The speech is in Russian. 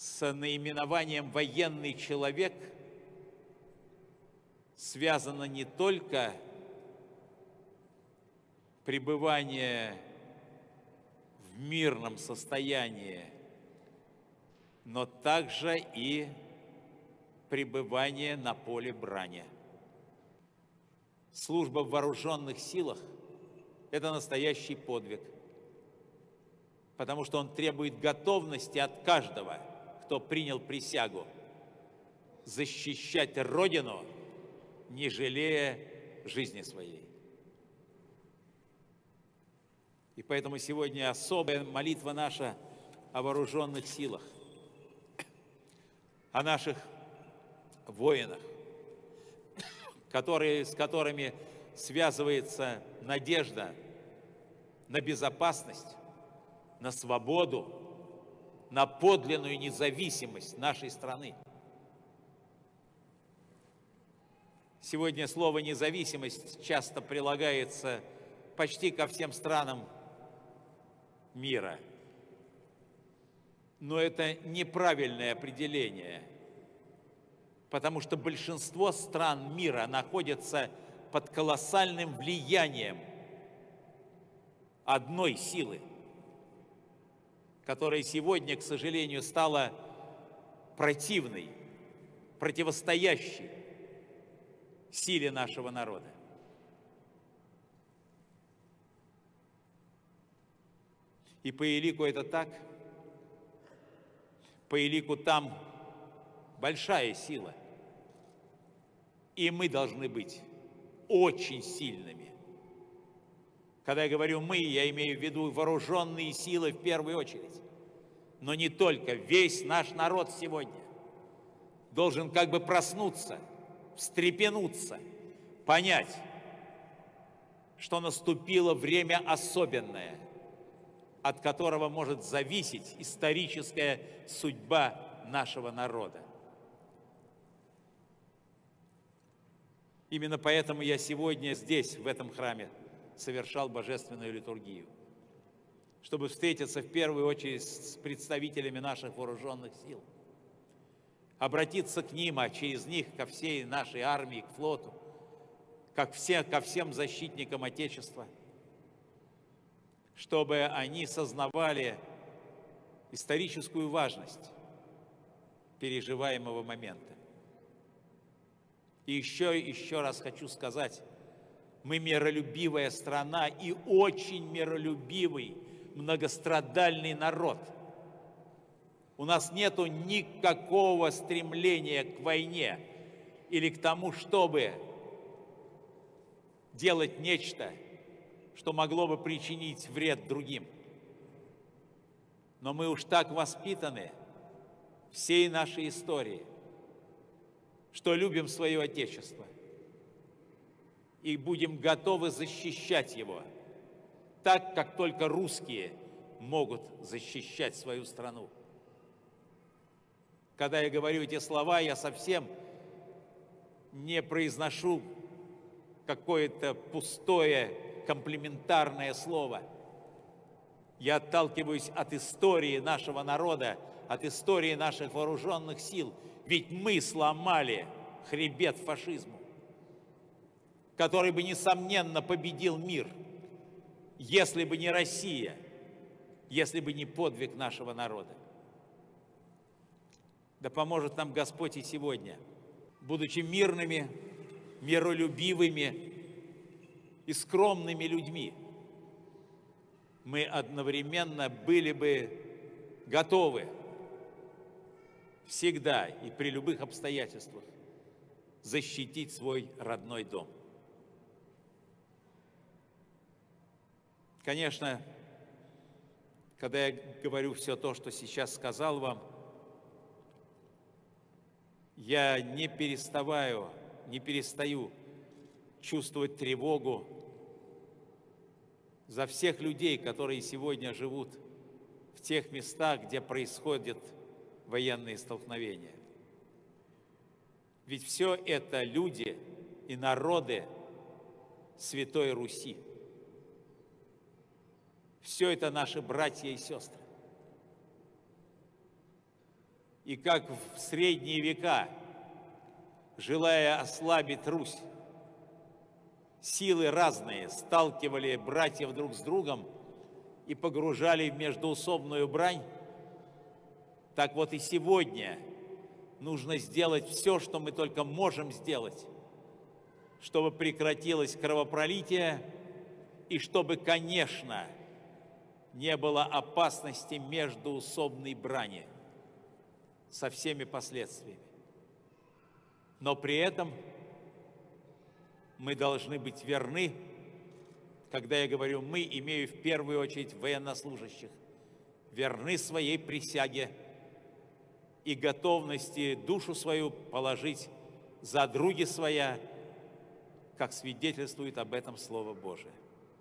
с наименованием «военный человек» связано не только пребывание в мирном состоянии, но также и пребывание на поле брани. Служба в вооруженных силах – это настоящий подвиг, потому что он требует готовности от каждого, кто принял присягу, защищать Родину, не жалея жизни своей. И поэтому сегодня особая молитва наша о вооруженных силах, о наших воинах, с которыми связывается надежда на безопасность, на свободу, на подлинную независимость нашей страны. Сегодня слово «независимость» часто прилагается почти ко всем странам мира. Но это неправильное определение, потому что большинство стран мира находятся под колоссальным влиянием одной силы, которая сегодня, к сожалению, стала противной, противостоящей силе нашего народа. И по элику это так. По элику там большая сила. И мы должны быть очень сильными. Когда я говорю «мы», я имею в виду вооруженные силы в первую очередь. Но не только. Весь наш народ сегодня должен как бы проснуться, встрепенуться, понять, что наступило время особенное, от которого может зависеть историческая судьба нашего народа. Именно поэтому я сегодня здесь, в этом храме, совершал божественную литургию, чтобы встретиться в первую очередь с представителями наших вооруженных сил, обратиться к ним, а через них ко всей нашей армии, к флоту, ко всем защитникам Отечества, чтобы они сознавали историческую важность переживаемого момента. И еще раз хочу сказать, мы миролюбивая страна и очень миролюбивый, многострадальный народ. У нас нету никакого стремления к войне или к тому, чтобы делать нечто, что могло бы причинить вред другим. Но мы уж так воспитаны всей нашей истории, что любим свое Отечество и будем готовы защищать его, так, как только русские могут защищать свою страну. Когда я говорю эти слова, я совсем не произношу какое-то пустое комплиментарное слово. Я отталкиваюсь от истории нашего народа, от истории наших вооруженных сил. Ведь мы сломали хребет фашизму, который бы, несомненно, победил мир, если бы не Россия, если бы не подвиг нашего народа. Да поможет нам Господь и сегодня, будучи мирными, миролюбивыми и скромными людьми, мы одновременно были бы готовы всегда и при любых обстоятельствах защитить свой родной дом. Конечно, когда я говорю все то, что сейчас сказал вам, я не перестаю чувствовать тревогу за всех людей, которые сегодня живут в тех местах, где происходят военные столкновения. Ведь все это люди и народы Святой Руси. Все это наши братья и сестры. И как в средние века, желая ослабить Русь, силы разные сталкивали братьев друг с другом и погружали в междоусобную брань, так вот и сегодня нужно сделать все, что мы только можем сделать, чтобы прекратилось кровопролитие и чтобы, конечно, не было опасности междоусобной брани со всеми последствиями. Но при этом мы должны быть верны, когда я говорю «мы», имею в первую очередь военнослужащих, верны своей присяге и готовности душу свою положить за други своя, как свидетельствует об этом Слово Божие.